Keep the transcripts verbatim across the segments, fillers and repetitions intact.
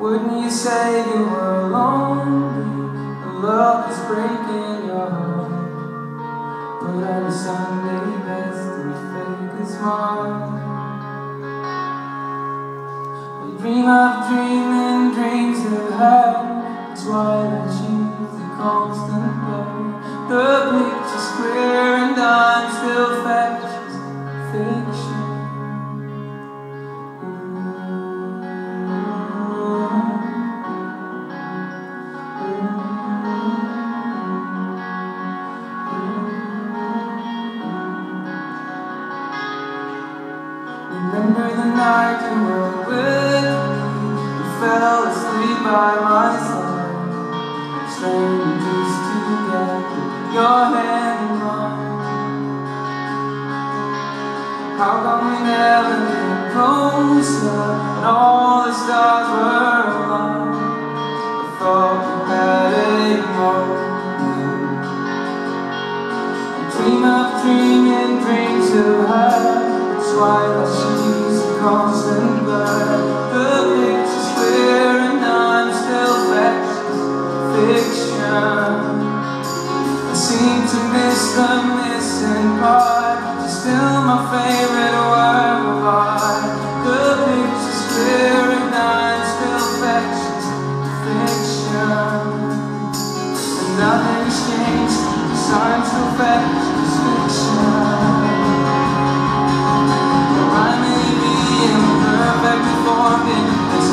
Wouldn't you say you were lonely? The love is breaking your heart. Put on a Sunday best and fake a smile. I dream of dreaming dreams of her. That's why I choose the constant glow. The picture's clear and I'm still factious fiction. Remember the night you were with me, you fell asleep by my side. Strangers together, your hand in mine. How come we never get closer, and all the stars were aligned? I thought we had a moment. I dream of dreaming dreams of her. That's why she's a constant blur. The picture's clear and I'm still factious fiction. I seem to miss the missing part. She's still my favorite work of art. The picture's clear and I'm still factious fiction. And nothing's changed, 'cause I'm still factious fiction. Forget this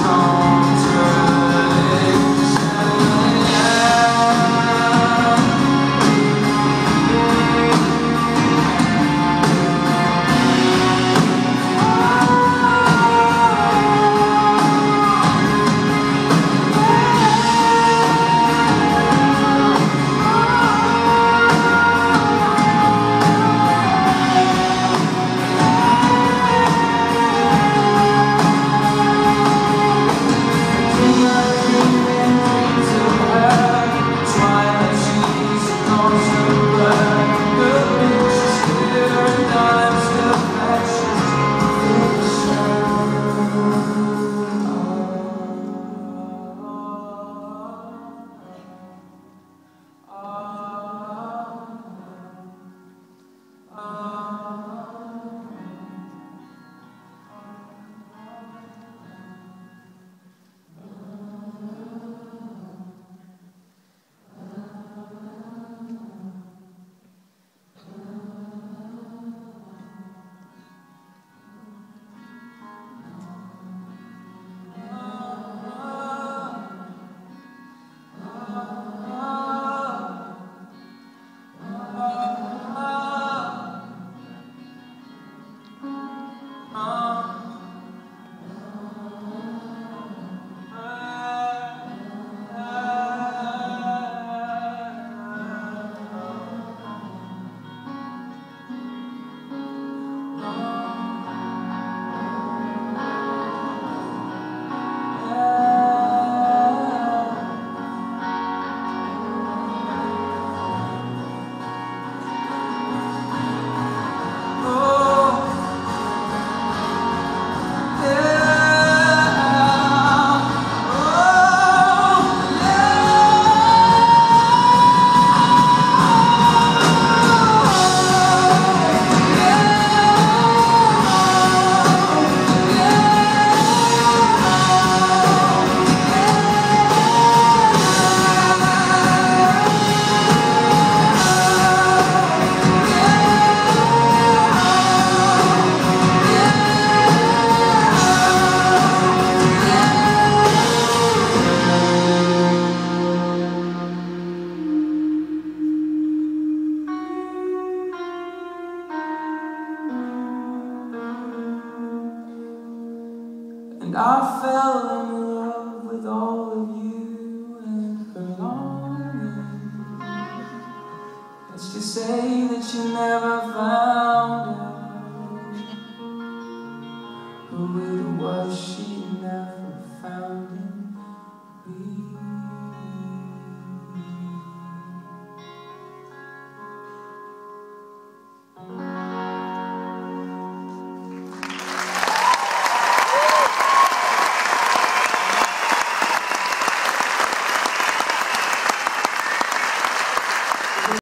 And I fell in love with all of you and her longing. Let's just say that you never found